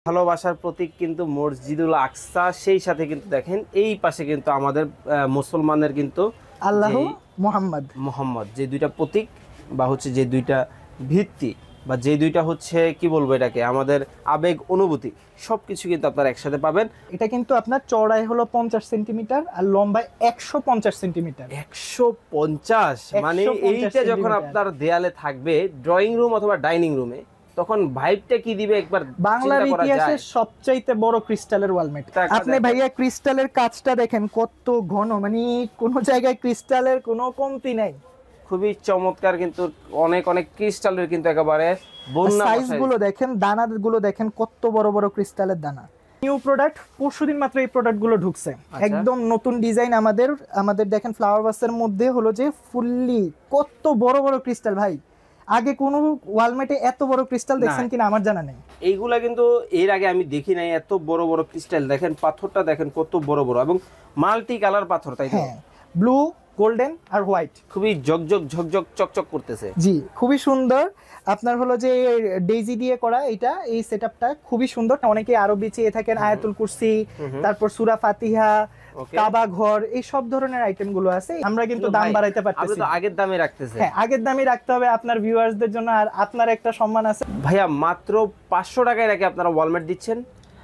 ভালোবাসার প্রতীক কিন্তু মসজিদুল আকসা, সেই সাথে কিন্তু দেখেন এই পাশে কিন্তু আমাদের মুসলমানের কিন্তু আল্লাহ যেই মোহাম্মদ মোহাম্মদ, যে দুইটা প্রতীক বা হচ্ছে যে দুইটা ভিত্তি বা যে দুইটা হচ্ছে কি বলবো এটাকে, আমাদের আবেগ অনুভূতি সবকিছু কিন্তু আপনারা একসাথে পাবেন। এটা কিন্তু আপনার চওড়ায় হলো 50 সেন্টিমিটার আর লম্বায় 150 সেন্টিমিটার। 150 মানে 150 এইটা যখন সেন্টিমিটার। আপনার দেয়ালে থাকবে ড্রয়িং রুম অথবা ডাইনিং রুমে, তখন ভাইবটা কি দিবে একবার বাংলার চিন্তা করা ইতিহাসে যায়। সবচাইতে বড় ক্রিস্টালের ওয়ালমেট। আপনি ভাইয়া ক্রিস্টালের কাজটা দেখেন কত ঘন, মানে কোনো জায়গায় ক্রিস্টালের কোনো কমতি নাই। খুবই চমৎকার, কিন্তু অনেক অনেক ক্রিস্টালের কিন্তু একেবারে বন্যা সাইজ গুলো দেখেন, দানা গুলো দেখেন কত বড় বড় ক্রিস্টালের দানা। নিউ প্রোডাক্ট, পরশুদিন মাত্র এই প্রোডাক্ট গুলো ঢুকছে। একদম নতুন ডিজাইন আমাদের দেখেন ফ্লাওয়ার ভাসের মধ্যে হলো যে ফুললি কত বড় বড় ক্রিস্টাল ভাই। আগে কোনো ওয়ালমেটে এত বড় ক্রিস্টাল দেখছেন কিনা আমার জানা নেই। এইগুলা কিন্তু এর আগে আমি দেখি নাই, এত বড় বড় ক্রিস্টাল দেখেন, পাথরটা দেখেন কত বড় বড় এবং মাল্টি কালার পাথর, তাই তো? হ্যাঁ, ব্লু, গোল্ডেন আর হোয়াইট, খুবই ঝকঝক ঝকঝক চকচক করতেছে। জি খুবই সুন্দর। আপনার হলো যে ডেইজি দিয়ে করা এটা, এই সেটআপটা খুবই সুন্দর। অনেকে আরবি চেয়ে থাকেন আয়াতুল কুরসি, তারপর সূরা ফাতিহা, কাবা ঘর, এই সব ধরনের আইটেম গুলো আছে। আমরা কিন্তু দাম বাড়াইতে পারতেছি না, আগের দামে রাখতেছে। হ্যাঁ আগের দামই রাখতে হবে আপনার ভিউয়ার্সদের জন্য, আর আপনার একটা সম্মান আছে। ভাইয়া মাত্র 500 টাকায় নাকি আপনারা ওয়ালমেট দিচ্ছেন?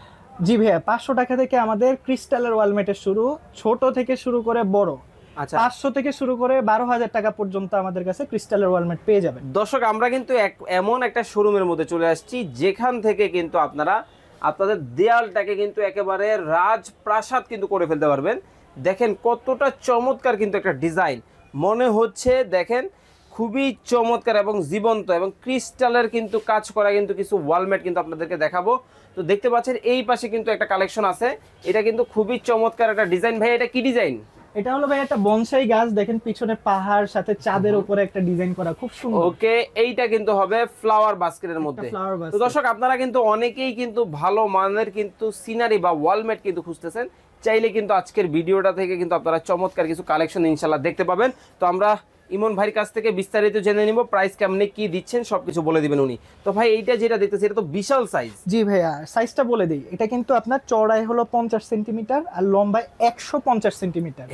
জি ভাইয়া, 500 টাকা থেকে আমাদের ক্রিস্টালের ওয়ালমেটের শুরু, ছোট থেকে শুরু করে বড়। আচ্ছা, 500 থেকে শুরু করে 12,000 টাকা পর্যন্ত আমাদের কাছে ক্রিস্টালের ওয়ালমেট পেয়ে যাবেন। দর্শক, আমরা কিন্তু এমন একটা শোরুমের মধ্যে চলে আসছি যেখান থেকে কিন্তু আপনারা আপনাদের দেয়ালটাকে কিন্তু একেবারে রাজপ্রাসাদ কিন্তু করে ফেলতে পারবেন। দেখেন কতটা চমৎকার কিন্তু একটা ডিজাইন মনে হচ্ছে, দেখেন খুবই চমৎকার এবং জীবন্ত এবং ক্রিস্টালের কিন্তু কাজ করা কিন্তু কিছু ওয়ালমেট কিন্তু আপনাদেরকে দেখাবো। তো দেখতে পাচ্ছেন এই পাশে কিন্তু একটা কালেকশন আছে, এটা কিন্তু খুবই চমৎকার একটা ডিজাইন। ভাই এটা কি ডিজাইন? এটা হলো ভাই একটা বনসাই গাছ, দেখেন পিছনে পাহাড়, সাথে চাঁদের উপরে একটা ডিজাইন করা, খুব সুন্দর। ওকে, এইটা কিন্তু হবে ফ্লাওয়ার বাস্কেটের মধ্যে। তো দর্শক, আপনারা কিন্তু অনেকেই কিন্তু ভালো মানের কিন্তু সিনারি বা ওয়ালমেট কিন্তু খুঁজতেছেন, চাইলে কিন্তু আজকের ভিডিওটা থেকে কিন্তু আপনারা চমৎকার কিছু কালেকশন ইনশাআল্লাহ দেখতে পাবেন। তো আমরা ইমন ভাইয়ের কাছ থেকে বিস্তারিত জেনে নিব, প্রাইস কেমনে কি দিচ্ছেন সবকিছু বলে দিবেন উনি। তো ভাই এইটা যেটা দেখতেছি এটা তো বিশাল সাইজ। জি ভাইয়া, সাইজটা বলে দিই। এটা কিন্তু আপনার চওড়ায় হলো 50 সেন্টিমিটার আর লম্বায় 150 সেন্টিমিটার।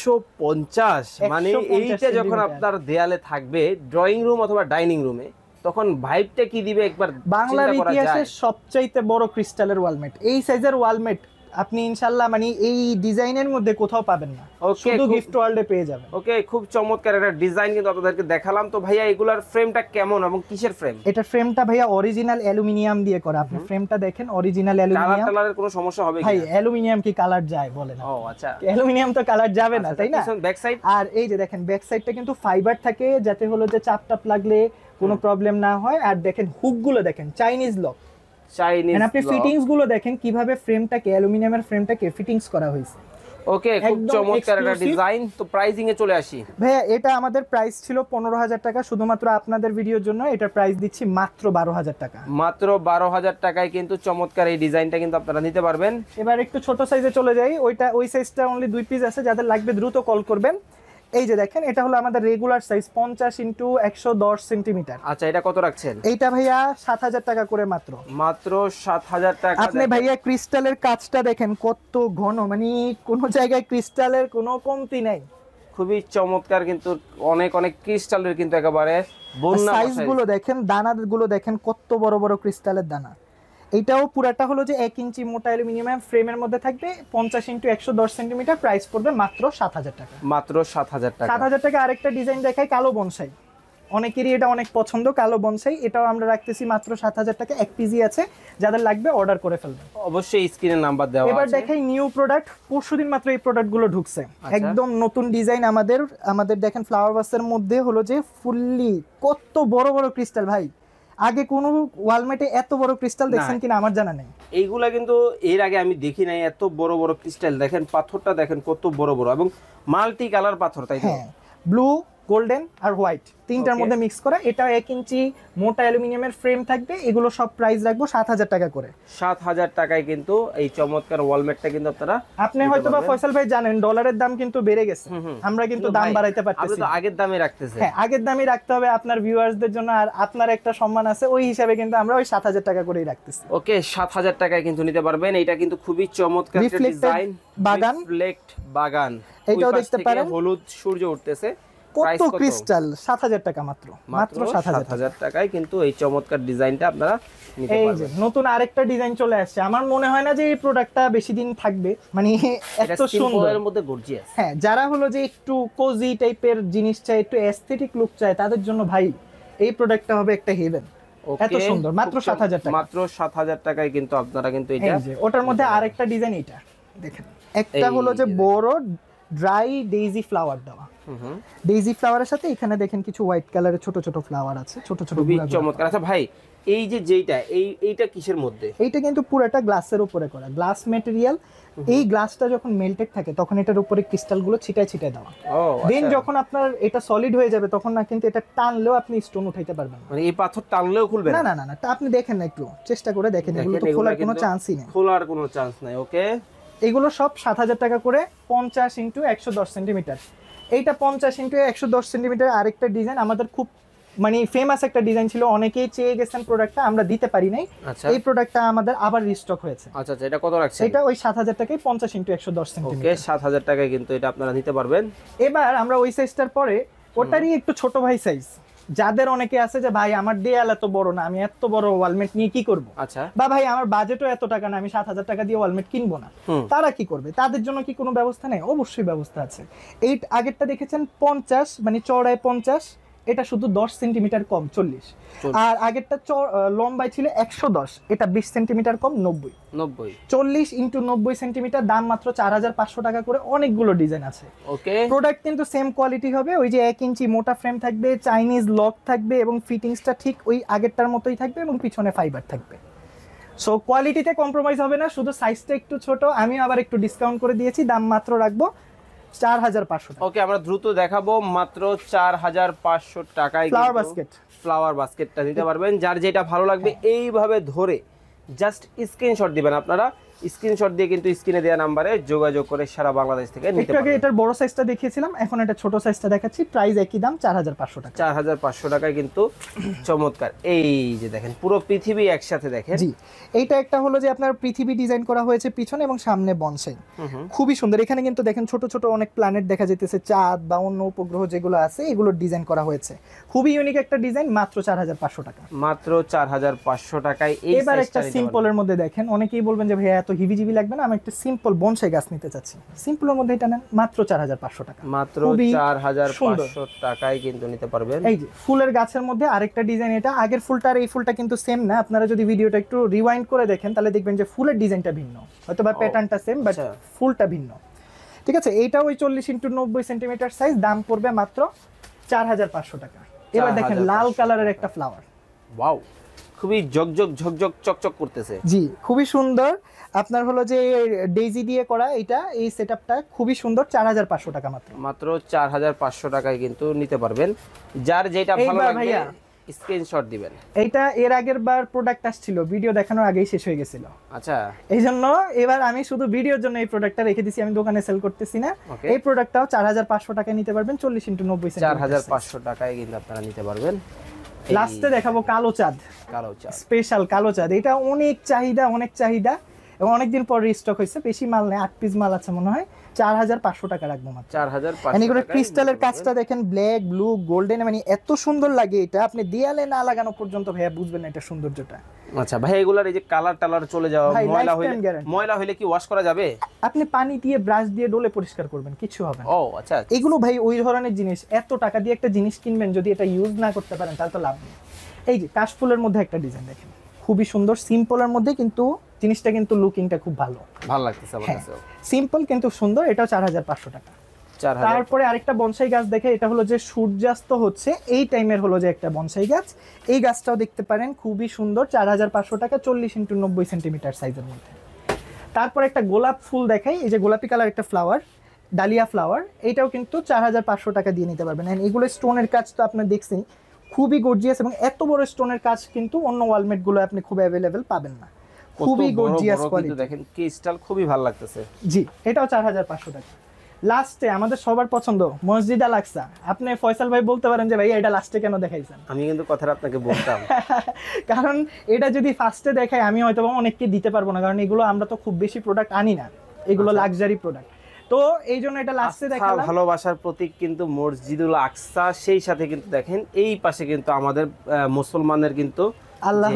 150 মানে এইটা যখন আপনার দেয়ালে থাকবে ড্রয়িং রুম অথবা ডাইনিং রুমে, তখন ভাইবটা কি দিবে একবার বাংলার ইতিহাসে সবচাইতে বড় ক্রিস্টালের ওয়ালমেট। এই সাইজের ওয়ালমেট আপনি ইনশাআল্লাহ মানে এই ডিজাইনের মধ্যে কোথাও পাবেন না, শুধু গিফট ওয়ার্ল্ডে পেয়ে যাবেন। ওকে, খুব চমৎকার একটা ডিজাইন কিন্তু আপনাদেরকে দেখালাম। তো ভাইয়া এগুলার ফ্রেমটা কেমন এবং কিসের ফ্রেম? এটা ফ্রেমটা ভাইয়া অরিজিনাল অ্যালুমিনিয়াম দিয়ে করা। আপনি ফ্রেমটা দেখেন, অরিজিনাল অ্যালুমিনিয়াম। কালারের কোনো সমস্যা হবে কি? ভাই অ্যালুমিনিয়াম কি কালার যায় বলেন? ও আচ্ছা, অ্যালুমিনিয়াম তো কালার যাবে না, তাই না? ব্যাক সাইড, আর এই যে দেখেন ব্যাক সাইডটা কিন্তু ফাইবার থাকে, যাতে হলো যে চাপ টাপ লাগলে কোনো প্রবলেম না হয়। আর দেখেন হুক গুলো দেখেন চাইনিজ লক, চাইনিজ। আপনি ফিটিংস গুলো দেখেন কিভাবে ফ্রেমটাকে, অ্যালুমিনিয়ামের ফ্রেমটাকে ফিটিংস করা হয়েছে। ওকে, খুব চমৎকার একটা ডিজাইন। তো প্রাইসিং এ চলে আসি ভাইয়া, এটা আমাদের প্রাইস ছিল 15,000 টাকা, শুধুমাত্র আপনাদের ভিডিওর জন্য এটার প্রাইস দিচ্ছি মাত্র 12,000 টাকা। মাত্র 12,000 টাকায় কিন্তু চমৎকার এই ডিজাইনটা কিন্তু আপনারা নিতে পারবেন। এবার একটু ছোট সাইজে চলে যাই, ওই সাইজটা অনলি 2 পিস আছে, যাদের লাগবে দ্রুত কল করবেন। এই যে দেখেন, এটা হলো আমাদের রেগুলার সাইজ 50 ইনটু 110 সেন্টিমিটার। আচ্ছা, এটা কত রাখছেন? এইটা ভাইয়া 7,000 টাকা করে মাত্র। মাত্র 7,000 টাকা। আপনি ভাইয়া ক্রিস্টালের কাজটা দেখেন কত ঘন, মানে কোনো জায়গায় ক্রিস্টালের কোনো কমতি নাই। খুবই চমৎকার, কিন্তু অনেক অনেক ক্রিস্টালের কিন্তু একেবারে বন্যা। সাইজ গুলো দেখেন, দানা গুলো দেখেন কত বড় বড় ক্রিস্টালের দানা। এইটাও পুরাটা হলো যে 1 ইঞ্চি মোটা অ্যালুমিনিয়াম ফ্রেমের মধ্যে থাকবে, 50 ইনটু 110 সেন্টিমিটার। প্রাইস পড়বে মাত্র 7,000 টাকা। মাত্র 7,000 টাকা। 7,000 টাকা। আরেকটা ডিজাইন দেখাই, কালো বনসাই। অনেকেরই এটা অনেক পছন্দ, কালো বনসাই। এটাও আমরা রাখতেছি মাত্র 7,000 টাকা। 1 পিজি আছে, যাদের লাগবে অর্ডার করে ফেলবেন। অবশ্যই স্ক্রিনে নাম্বার দেওয়া আছে। এবার দেখাই নিউ প্রোডাক্ট, পরশুদিন মাত্র এই প্রোডাক্ট গুলো ঢুকছে। একদম নতুন ডিজাইন আমাদের দেখেন ফ্লাওয়ার ভাসের মধ্যে হলো যে ফুললি কত বড় বড় ক্রিস্টাল ভাই। আগে কোনো ওয়ালমেটে এত বড় ক্রিস্টাল দেখছেন কিনা আমার জানা নেই। এইগুলা কিন্তু এর আগে আমি দেখি নাই, এত বড় বড় ক্রিস্টাল। দেখেন পাথরটা দেখেন কত বড় বড় এবং মাল্টি কালার পাথর, তাই তো? হ্যাঁ, ব্লু, গোল্ডেন আর হোয়াইট তিনটার Okay. মধ্যে মিক্স করা। এটা 1 ইঞ্চি মোটা অ্যালুমিনিয়ামের ফ্রেম থাকবে। এগুলো সব প্রাইস রাখবো 7000 টাকা করে। 7000 টাকায় কিন্তু এই চমৎকার ওয়ালমেটটা কিন্তু আপনারা আপনি হয়তো বা ফয়সাল ভাই জানেন ডলারের দাম কিন্তু বেড়ে গেছে, আমরা কিন্তু দাম বাড়াইতে আপনি পারতেছি তো না। আগের দামে রাখতেছেন। হ্যাঁ, আগের দামই রাখতে হবে আপনার ভিউয়ার্সদের জন্য, আর আপনার একটা সম্মান আছে, ওই হিসাবে কিন্তু আমরা ওই 7000 টাকা করেই রাখতেছি। ওকে, 7000 টাকায় কিন্তু নিতে পারবেন। এটা কিন্তু খুবই চমৎকার একটা Reflected ডিজাইন, বাগান। রিফ্লেক্ট বাগান, এটাও ওই পাশ দেখতে থেকে পারেন। হলুদ সূর্য উঠতেছে। কত ক্রিস্টাল, 7000 টাকা মাত্র, মাত্র 7000 টাকা। 7000 টাকায় কিন্তু এই চমৎকার ডিজাইনটা আপনারা নিতে এই যে পারবেন। নতুন আরেকটা ডিজাইন চলে আসছে। আমার মনে হয় না যে এই প্রোডাক্টটা বেশি দিন থাকবে, মানে এটা এত সুন্দর। সিম্পলের মধ্যে গর্জিয়াস। হ্যাঁ, যারা হলো যে একটু কোজি টাইপের জিনিস চায়, একটু অ্যাস্থেটিক লুক চায়, তাদের জন্য ভাই এই প্রোডাক্টটা হবে একটা হেভেন। এত সুন্দর, মাত্র 7000 টাকা। মাত্র 7000 টাকায় কিন্তু আপনারা কিন্তু এই এটা যে ওটার মধ্যে আরেকটা ডিজাইন, এটা দেখেন, একটা হলো যে বড় ড্রাই ডেইজি ফ্লাওয়ার দেওয়া। ডেইজি ফ্লাওয়ারের সাথে এখানে দেখেন কিছু হোয়াইট কালারের ছোট ছোট ফ্লাওয়ার আছে, ছোট ছোট খুবই গুঁড়া গুঁড়া। চমৎকার। আচ্ছা ভাই, এই যে যেইটা এইটা কিসের মধ্যে? এইটা কিন্তু পুরোটা গ্লাসের উপরে করা, গ্লাস ম্যাটেরিয়াল। এই গ্লাসটা যখন মেল্টেড থাকে তখন এটার উপরে ক্রিস্টালগুলো ছিটায় ছিটায় দেওয়া। ও দেন আচ্ছা। যখন আপনার এটা সলিড হয়ে যাবে তখন না কিন্তু এটা টানলেও আপনি স্টোন উঠাইতে পারবেন না। মানে এই পাথর টানলেও খুলবে না না? না না না, তা আপনি দেখেন না, একটু চেষ্টা করে দেখেন, এগুলো তো দেখেন, খোলার এগুলা কোনো কিন্তু চান্সই নেই। খোলার কোনো চান্স নাই। ওকে, এগুলো সব 7000 টাকা করে, 50 ইন্টু 110 সেন্টিমিটার। এইটা 50 ইন্টু 110 সেন্টিমিটার। আরেকটা ডিজাইন আমাদের খুব মানে ফেমাস একটা ডিজাইন ছিল, অনেকেই চেয়ে গেছেন প্রোডাক্টটা, আমরা দিতে পারি নাই। আচ্ছা এই প্রোডাক্টটা আমাদের আবার রিস্টক হয়েছে। আচ্ছা আচ্ছা, এটা কত রাখছেন? এটা ওই 7000 টাকায় 50 ইন্টু 110 ওকে, সেন্টিমিটার। 7000 টাকায় কিন্তু এটা আপনারা নিতে পারবেন। এবার আমরা ওই সাইজটার পরে ওটারই একটু ছোট ভাই সাইজ, যাদের অনেকে আছে যে ভাই আমার দেয়াল এত বড় না, আমি এত বড় ওয়ালমেট নিয়ে কি করব, আচ্ছা, বা ভাই আমার বাজেটও এত টাকা না, আমি 7000 টাকা দিয়ে ওয়ালমেট কিনবো না, তারা কি করবে? তাদের জন্য কি কোনো ব্যবস্থা নেই? অবশ্যই ব্যবস্থা আছে। এই আগেরটা দেখেছেন 50, মানে চওড়ায় 50, এটা শুধু 10 সেন্টিমিটার কম 40। আর আগেরটা লম্বায় ছিল 110, এটা 20 সেন্টিমিটার কম 90। 90 40 ইন্টু 90 সেন্টিমিটার, দাম মাত্র 4500 টাকা করে। অনেকগুলো ডিজাইন আছে। ওকে, প্রোডাক্ট কিন্তু সেম কোয়ালিটি হবে, ওই যে 1 ইঞ্চি মোটা ফ্রেম থাকবে, চাইনিজ লক থাকবে, এবং ফিটিংসটা ঠিক ওই আগেরটার মতোই থাকবে, এবং পিছনে ফাইবার থাকবে। সো কোয়ালিটিতে কম্প্রোমাইজ হবে না, শুধু সাইজটা একটু ছোট। আমি আবার একটু ডিসকাউন্ট করে দিয়েছি, দাম মাত্র রাখবো 4500 টাকা। ওকে, আমরা দ্রুত দেখাবো। মাত্র 4500 টাকায় ফ্লাওয়ার বাস্কেট, ফ্লাওয়ার বাস্কেটটা নিতে পারবেন। যার যেটা ভালো লাগবে এইভাবে ধরে জাস্ট স্ক্রিনশট দিবেন। আপনারা স্ক্রিনশট দিয়ে কিন্তু স্ক্রিনে দেওয়া নাম্বারে যোগাযোগ করে সারা বাংলাদেশ থেকে নিতে একটু আগে পারবেন। এটার বড় সাইজটা দেখিয়েছিলাম, এখন এটা ছোট সাইজটা দেখাচ্ছি। প্রাইস একই দাম, 4500 টাকা। 4500 টাকায় কিন্তু চমৎকার। এই যে দেখেন, পুরো পৃথিবী একসাথে দেখেন। জি, এইটা একটা হলো যে আপনার পৃথিবী ডিজাইন করা হয়েছে পিছনে এবং সামনে বনসাই, খুবই সুন্দর। এখানে কিন্তু দেখেন ছোট ছোট অনেক প্ল্যানেট দেখা যেতেছে, চাঁদ বা অন্য উপগ্রহ যেগুলো আছে এগুলোর ডিজাইন করা হয়েছে। খুবই ইউনিক একটা ডিজাইন, মাত্র 4500 টাকা। মাত্র 4500 টাকায় এই এবার একটা সাইজটা নিতে পারবেন। সিম্পলের মধ্যে দেখেন, অনেকেই বলবেন যে ভাইয়া এত হিবিজিবি লাগবে না, আমি একটা সিম্পল বনসাই গাছ নিতে চাচ্ছি, সিম্পলের মধ্যে এটা নেন, মাত্র 4500 টাকা। মাত্র খুবই 4500 টাকায় কিন্তু নিতে পারবেন। এই যে ফুলের গাছের মধ্যে আরেকটা ডিজাইন, এটা আগের ফুলটা আর এই ফুলটা কিন্তু সেম না। আপনারা যদি ভিডিওটা একটু রিওয়াইন্ড করে দেখেন তাহলে দেখবেন যে ফুলের ডিজাইনটা ভিন্ন, হয়তো বা প্যাটার্নটা সেম বাট আচ্ছা। ফুলটা ভিন্ন। ঠিক আছে, এইটা ওই 40 ইন্টু 90 সেন্টিমিটার সাইজ, দাম পড়বে মাত্র 4500 টাকা। এবার দেখেন লাল কালারের একটা ফ্লাওয়ার, ওয়াও, খুবই ঝকঝক ঝকঝক চকচক করতেছে। জি খুবই সুন্দর। আপনার হলো যে ডেইজি দিয়ে করা এটা, এই সেটআপটা খুবই সুন্দর, 4500 টাকা মাত্র। মাত্র 4500 টাকায় কিন্তু নিতে পারবেন। যার যেটা ভালো এইবার লাগবে ভাইয়া স্ক্রিনশট দিবেন। এইটা এর আগের বার প্রোডাক্ট আসছিল, ভিডিও দেখানোর আগেই শেষ হয়ে গেছিল। আচ্ছা, এই জন্য এবার আমি শুধু ভিডিওর জন্য এই প্রোডাক্টটা রেখে দিছি, আমি দোকানে সেল করতেছি না। Okay. এই প্রোডাক্টটাও 4500 টাকায় নিতে পারবেন, 40 ইন্টু 90 সেন্টিমিটার। 4500 টাকায় কিন্তু আপনারা নিতে পারবেন। লাস্টে দেখাবো কালো চাঁদ, কালো চা স্পেশাল কালো চাঁদ। এটা অনেক চাহিদা, অনেক চাহিদা, এবং অনেকদিন পর রিস্টক হয়েছে। বেশি মাল নেই, 8 পিস মাল আছে মনে হয়। 4500 টাকা রাখবো মাত্র। 4500 এগুলো টাকায় ক্রিস্টালের নিতে কাজটা দেখেন, ব্ল্যাক ব্লু গোল্ডেন, মানে এত সুন্দর লাগে এটা, আপনি দেয়ালে না লাগানো পর্যন্ত ভাইয়া বুঝবেন না এটা সৌন্দর্যটা। পারবেন। আচ্ছা ভাই, এগুলার এই যে কালার টালার চলে যাওয়া, ভাই, ময়লা lifetime হইলে guarantee। ময়লা হইলে কি ওয়াশ করা যাবে? আপনি পানি দিয়ে ব্রাশ দিয়ে ডলে পরিষ্কার করবেন, কিছু হবে না। ও আচ্ছা, এগুলো ভাই ওই ধরনের জিনিস, এত টাকা দিয়ে একটা জিনিস কিনবেন, যদি এটা ইউজ না করতে পারেন তাহলে তো লাভ নেই। এই যে কাশফুলের মধ্যে একটা ডিজাইন দেখেন, খুবই সুন্দর, সিম্পলের মধ্যে কিন্তু জিনিসটা কিন্তু লুকিংটা খুব ভালো, ভালো লাগতেছে আমার কাছে। সিম্পল কিন্তু সুন্দর। এটাও 4500 টাকা। 4000 তারপরে আরেকটা বনসাই গাছ দেখে, এটা হলো যে সূর্যাস্ত হচ্ছে এই টাইমের হলো যে একটা বনসাই গাছ, এই গাছটাও দেখতে পারেন, খুবই সুন্দর, 4500 টাকা, 40 ইন্টু 90 সেন্টিমিটার সাইজের মধ্যে। তারপর একটা গোলাপ ফুল দেখাই, এই যে গোলাপি কালার একটা ফ্লাওয়ার, ডালিয়া ফ্লাওয়ার, এটাও কিন্তু 4500 টাকা দিয়ে নিতে পারবেন। এন্ড এগুলো স্টোনের কাজ তো আপনি দেখছেন, খুবই গর্জিয়াস, এবং এত বড় স্টোনের কাজ কিন্তু অন্য ওয়ালমেট গুলো আপনি খুব অ্যাভেলেবেল পাবেন না। খুবই গর্জিয়াস কোয়ালিটি, দেখেন কি স্টাইল, খুবই ভালো লাগতেছে। জি, এটাও 4500 টাকা। লাস্টে আমাদের সবার পছন্দ মসজিদ আল আকসা। আপনি ফয়সাল ভাই বলতে পারেন যে ভাই এটা লাস্টে কেন দেখাইছেন? আমি কিন্তু কথাটা আপনাকে বলতাম কারণ এটা যদি ফার্স্টে দেখাই আমি হয়তো অনেককে দিতে পারবো না, কারণ এগুলো আমরা তো খুব বেশি প্রোডাক্ট আনি না, এগুলো লাক্সারি প্রোডাক্ট, তো এই জন্য এটা লাস্টে দেখালাম। ভালোবাসার প্রতীক কিন্তু মসজিদুল আকসা, সেই সাথে কিন্তু দেখেন এই পাশে কিন্তু আমাদের মুসলমানের কিন্তু আল্লাহ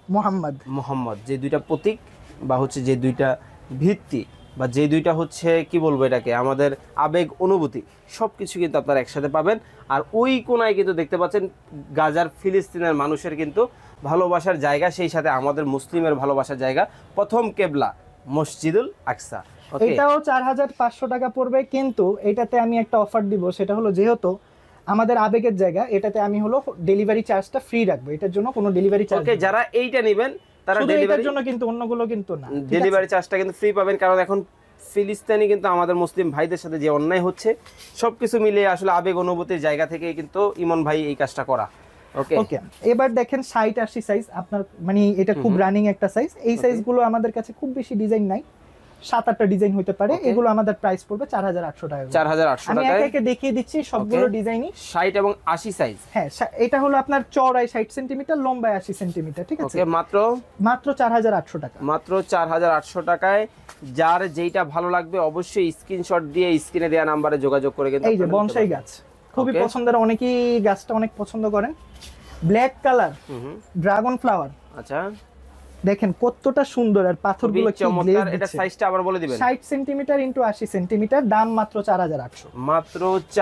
মুহাম্মদ, যে দুইটা প্রতীক বা হচ্ছে যে দুইটা ভিত্তি বা যে দুইটা হচ্ছে কি বলবো এটাকে, আমাদের আবেগ অনুভূতি সবকিছু কিন্তু আপনারা একসাথে পাবেন। আর ওই কোনায় কিন্তু দেখতে পাচ্ছেন গাজার ফিলিস্তিনের মানুষের কিন্তু ভালোবাসার জায়গা, সেই সাথে আমাদের মুসলিমের ভালোবাসার জায়গা, প্রথম কেবলা মসজিদুল আকসা। এটাও 4500 টাকা পড়বে, কিন্তু এটাতে আমি একটা অফার দিব, সেটা হলো যেহেতু আমাদের আবেগের জায়গা, এটাতে আমি হলো ডেলিভারি চার্জটা ফ্রি রাখবো, এটার জন্য কোনো ডেলিভারি চার্জ। ওকে, যারা এইটা নেবেন তারা ডেলিভারির জন্য, কিন্তু অন্যগুলো কিন্তু না, ডেলিভারি চার্জটা কিন্তু ফ্রি পাবেন। কারণ এখন ফিলিস্তিনি কিন্তু আমাদের মুসলিম ভাইদের সাথে যে অন্যায় হচ্ছে সবকিছু মিলিয়ে আসলে আবেগ অনুভূতির জায়গা থেকে কিন্তু ইমন ভাই এই কাজটা করা। ওকে ওকে, এবার দেখেন 60-80 সাইজ আপনার, মানে এটা খুব রানিং একটা সাইজ। এই সাইজগুলো আমাদের কাছে খুব বেশি ডিজাইন নাই, 7-8টা ডিজাইন হতে পারে। এগুলো আমাদের প্রাইস পড়বে 4800 টাকা। 4800 আমি টাকায় একে দেখিয়ে দিচ্ছি সবগুলো ডিজাইনই। 60 এবং 80 সাইজ। হ্যাঁ, এটা হলো আপনার চওড়ায় 60 সেন্টিমিটার, লম্বায় 80 সেন্টিমিটার, ঠিক আছে? ওকে, মাত্র 4800 টাকা। মাত্র 4800 টাকায়। যার যেইটা ভালো লাগবে অবশ্যই স্ক্রিনশট দিয়ে স্ক্রিনে দেওয়া নম্বরে যোগাযোগ করে কিন্তু। এই যে বনসাই গাছ খুবই পছন্দের, অনেকেই গাছটা অনেক পছন্দ করেন। ব্ল্যাক কালার ড্রাগন ফ্লাওয়ার, আচ্ছা দেখেন কতটা সুন্দর, আর পাথরগুলো কি চমৎকার। এটা সাইজটা আবার বলে দিবেন। 60 সেন্টিমিটার ইনটু 80 সেন্টিমিটার, দাম মাত্র 4800। মাত্র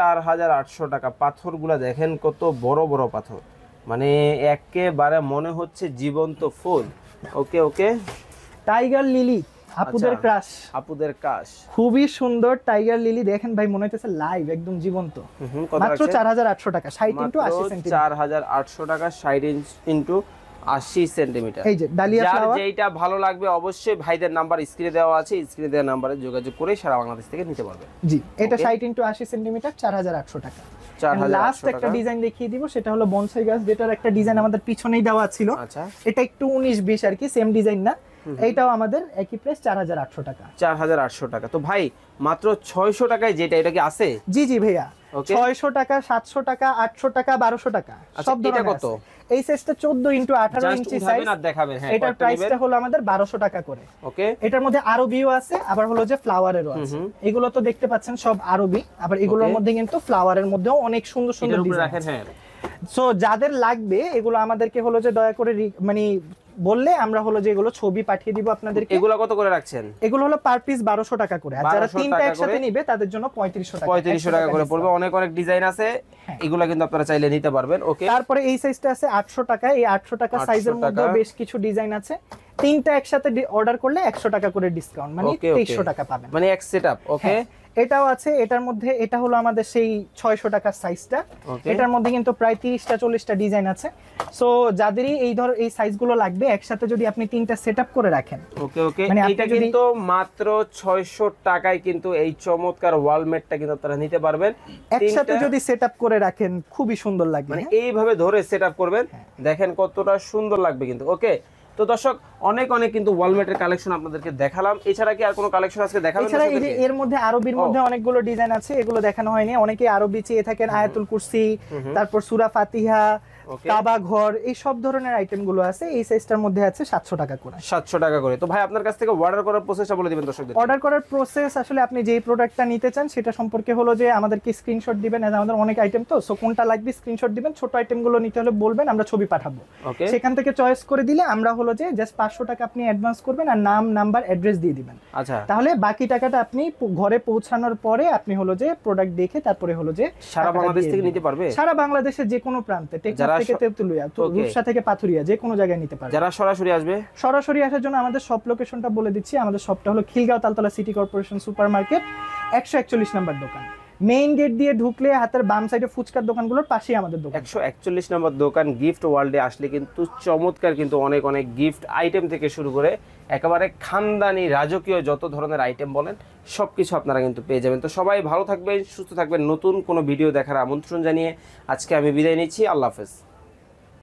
4800 টাকা। পাথরগুলো দেখেন কত বড় বড় পাথর, মানে একেবারে মনে হচ্ছে জীবন্ত ফুল। ওকে ওকে, টাইগার লিলি আপুদের ক্রাশ, আপুদের ক্রাশ, খুবই সুন্দর টাইগার লিলি। দেখেন ভাই মনে হচ্ছে লাইভ, একদম জীবন্ত। মাত্র 4800 টাকা, 60 ইনটু 80 সেন্টিমিটার। 4800 টাকা, 60 ইনটু 80 সেন্টিমিটার। এই যে ডালিয়া ফ্লাওয়ার, যেটা ভালো লাগবে অবশ্যই ভাইদের নাম্বার স্ক্রিনে দেওয়া আছে, স্ক্রিনে দেওয়া নম্বরে যোগাযোগ করে সারা বাংলাদেশ থেকে নিতে পারবে। জি, এটা 60 ইনটু 80 সেন্টিমিটার, 4800 টাকা। লাস্ট একটা ডিজাইন দেখিয়ে দিব, সেটা হলো বনসাই গাছ, যেটার একটা ডিজাইন আমাদের পিছনেই দেওয়া ছিল। আচ্ছা, এটা একটু 19-20 আর কি, সেম ডিজাইন না। এইটাও আমাদের একই প্রাইস 4800 টাকা। 4800 টাকা। তো ভাই মাত্র 600 টাকায় যেটা, এটা কি আছে? জি জি ভাইয়া, 600 টাকা, 700 টাকা, 800 টাকা, 1200 টাকা, সব ধরনের। কত এই সাইজটা? 14 ইনটু 18 ইঞ্চি সাইজ। দেখাবেন। হ্যাঁ, এটার প্রাইসটা হলো আমাদের 1200 টাকা করে। ওকে, এটার মধ্যে আরবিও আছে, আবার হলো যে ফ্লাওয়ারেরও আছে। এগুলো তো দেখতে পাচ্ছেন সব আরবি, আবার এগুলোর মধ্যে কিন্তু ফ্লাওয়ারের মধ্যেও অনেক সুন্দর সুন্দর ডিজাইন আছে। হ্যাঁ, সো যাদের লাগবে এগুলো আমাদেরকে হলো যে দয়া করে মানে বললে আমরা হলো যে এগুলো ছবি পাঠিয়ে দিব আপনাদেরকে। এগুলো কত করে রাখছেন? এগুলো হলো পার পিস 1200 টাকা করে, আর যারা তিনটা একসাথে নিবে তাদের জন্য 3500 টাকা। 3500 টাকা করে পড়বে। অনেক অনেক ডিজাইন আছে, এগুলো কিন্তু আপনারা চাইলে নিতে পারবেন। ওকে, তারপরে এই সাইজটা আছে 800 টাকা। এই 800 টাকা সাইজের মধ্যে বেশ কিছু ডিজাইন আছে। তিনটা একসাথে অর্ডার করলে 100 টাকা করে ডিসকাউন্ট, মানে 2300 টাকা পাবেন, মানে এক সেটআপ। ওকে, এটাও আছে। এটার মধ্যে এটা হলো আমাদের সেই 600 টাকার সাইজটা। এটার মধ্যে কিন্তু প্রায় 30টা 40টা ডিজাইন আছে। সো যাদেরই এই সাইজগুলো লাগবে, একসাথে যদি আপনি তিনটা সেটআপ করে রাখেন। ওকে ওকে, এটা কিন্তু মাত্র 600 টাকায় কিন্তু এই চমৎকার ওয়ালমেটটা কিন্তু আপনারা নিতে পারবেন। একসাথে যদি সেটআপ করে রাখেন খুবই সুন্দর লাগবে, মানে এইভাবে ধরে সেটআপ করবেন, দেখেন কতটা সুন্দর লাগবে কিন্তু। ওকে, তো দর্শক অনেক অনেক কিন্তু ওয়ালমেটের কালেকশন আপনাদেরকে দেখালাম। এছাড়া কি আর কোনো কালেকশন আজকে দেখাবেন? এছাড়া এর মধ্যে আরবির মধ্যে অনেকগুলো ডিজাইন আছে, এগুলো দেখানো হয়নি। অনেকে আরবি চেয়ে থাকেন, আয়াতুল কুরসি, তারপর সূরা ফাতিহা, কাবা ঘর, এই সব ধরনের আইটেম গুলো আছে। এই সাইজটার মধ্যে আছে 700 টাকা করে। 700 টাকা করে। তো ভাই আপনার কাছ থেকে অর্ডার করার প্রসেসটা বলে দিবেন দর্শকদের। অর্ডার করার প্রসেস আসলে আপনি যেই প্রোডাক্টটা নিতে চান সেটা সম্পর্কে হলো যে আমাদেরকে স্ক্রিনশট দিবেন। আমাদের অনেক আইটেম তো, সো কোনটা লাগবে স্ক্রিনশট দিবেন। ছোট আইটেম গুলো নিতে হলে বলবেন, আমরা ছবি পাঠাবো। সেখান থেকে চয়েস করে দিলে আমরা হলো যে জাস্ট 500 টাকা আপনি অ্যাডভান্স করবেন আর নাম নাম্বার অ্যাড্রেস দিয়ে দিবেন। আচ্ছা, তাহলে বাকি টাকাটা আপনি ঘরে পৌঁছানোর পরে আপনি হলো যে প্রোডাক্ট দেখে তারপরে হলো যে সারা বাংলাদেশ থেকে নিতে পারবে। সারা বাংলাদেশের যে কোনো প্রান্তে, টেকনাফ থেকে তেতুলিয়া, রূপসা থেকে পাথুরিয়া, যে কোনো জায়গায় নিতে পারবে। যারা সরাসরি আসবে, সরাসরি আসার জন্য আমাদের শপ লোকেশনটা বলে দিচ্ছি। আমাদের শপটা হলো Khilgaon Taltala city corporation super market, 141 নম্বর দোকান। মেইন গেট দিয়ে ঢুকলে হাতের বাম সাইডে ফুচকার দোকানগুলোর পাশেই আমাদের দোকান। 141 নম্বর দোকান গিফট ওয়ার্ল্ডে আসলে কিন্তু চমৎকার কিন্তু অনেক অনেক গিফট আইটেম থেকে শুরু করে একেবারে খানদানি রাজকীয় যত ধরনের আইটেম বলেন সব কিছু আপনারা কিন্তু পেয়ে যাবেন। তো সবাই ভালো থাকবেন, সুস্থ থাকবেন। নতুন কোনো ভিডিও দেখার আমন্ত্রণ জানিয়ে আজকে আমি বিদায় নিচ্ছি। আল্লাহ হাফেজ।